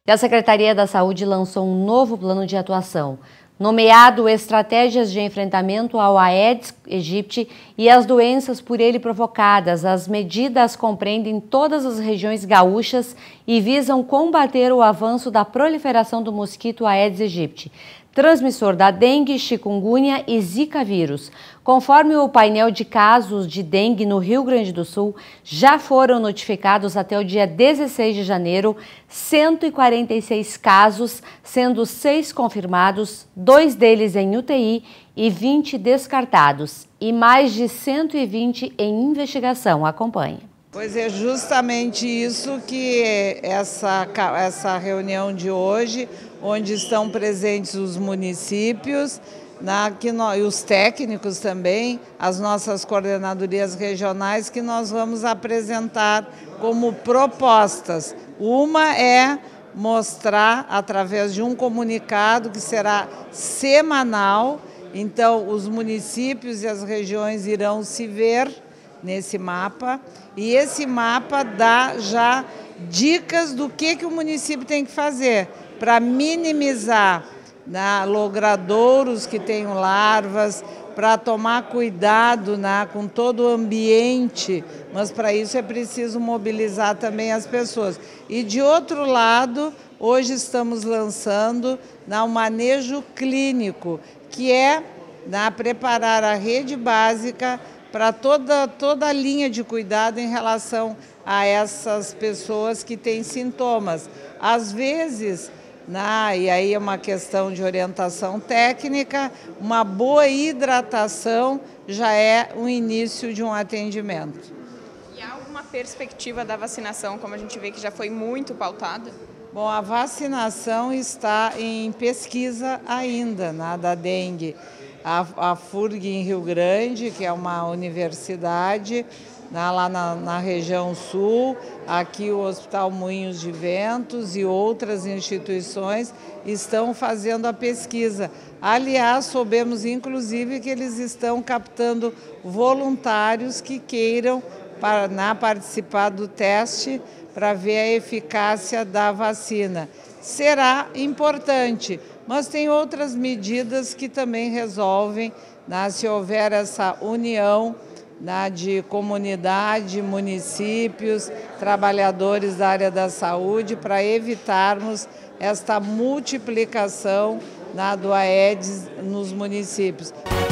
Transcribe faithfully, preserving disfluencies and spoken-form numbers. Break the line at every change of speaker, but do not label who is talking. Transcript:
E a Secretaria da Saúde lançou um novo plano de atuação, nomeado Estratégias de Enfrentamento ao Aedes aegypti e as doenças por ele provocadas. As medidas compreendem todas as regiões gaúchas e visam combater o avanço da proliferação do mosquito Aedes aegypti, transmissor da dengue, chikungunya e zika vírus. Conforme o painel de casos de dengue no Rio Grande do Sul, já foram notificados até o dia dezesseis de janeiro cento e quarenta e seis casos, sendo seis confirmados, dois deles em U T I e vinte descartados, e mais de cento e vinte em investigação. Acompanhe.
Pois é justamente isso que essa, essa reunião de hoje, onde estão presentes os municípios, na, que nós, e os técnicos também, as nossas coordenadorias regionais, que nós vamos apresentar como propostas. Uma é mostrar, através de um comunicado que será semanal, então os municípios e as regiões irão se ver nesse mapa, e esse mapa dá já dicas do que, que o município tem que fazer para minimizar, né, logradouros que tenham larvas, para tomar cuidado, né, com todo o ambiente, mas para isso é preciso mobilizar também as pessoas. E de outro lado, hoje estamos lançando, né, um manejo clínico, que é, né, preparar a rede básica para toda, toda a linha de cuidado em relação a essas pessoas que têm sintomas. Às vezes, né, e aí é uma questão de orientação técnica, uma boa hidratação já é o início de um atendimento.
E há alguma perspectiva da vacinação, como a gente vê que já foi muito pautada?
Bom, a vacinação está em pesquisa ainda, né, da dengue. A, a F U R G em Rio Grande, que é uma universidade, né, lá na, na região sul, aqui o Hospital Moinhos de Ventos e outras instituições estão fazendo a pesquisa. Aliás, soubemos inclusive que eles estão captando voluntários que queiram para, né, participar do teste para ver a eficácia da vacina. Será importante, mas tem outras medidas que também resolvem, né, se houver essa união, né, de comunidade, municípios, trabalhadores da área da saúde, para evitarmos esta multiplicação, né, do Aedes nos municípios.